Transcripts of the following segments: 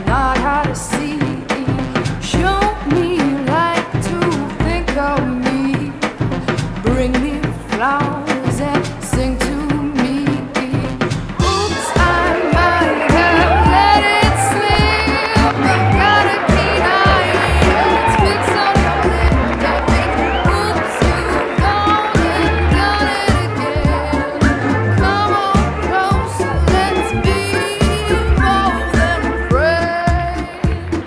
not how to see. Show me you like to think of me. Bring me flowers and sing to me. Oops, I might have let it slip. I've got a keen eye and it's fixed on your lip. Oops, you've gone and done it again. Come on closer, let's be more than friends.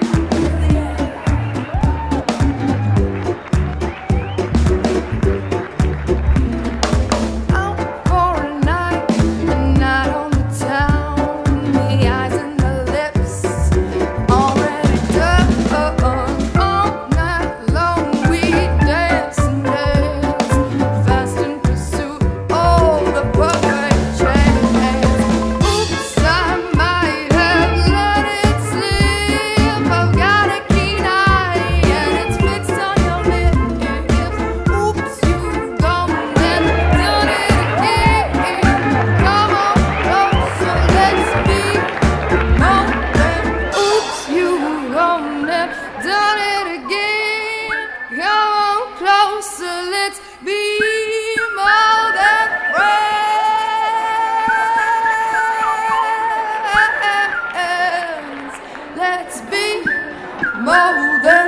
Out for a night on the town. The eyes and the lips already done. All night long we dance and dance, fast in pursuit of the perfect chance. Oops, I might have let it slip. I've got a keen eye and it's fixed on your lips. Oops, you've gone and done it again. Come on closer, let's be more than. Oops, you've gone and done it again. Come on closer, let's be more than friends. Let's be more than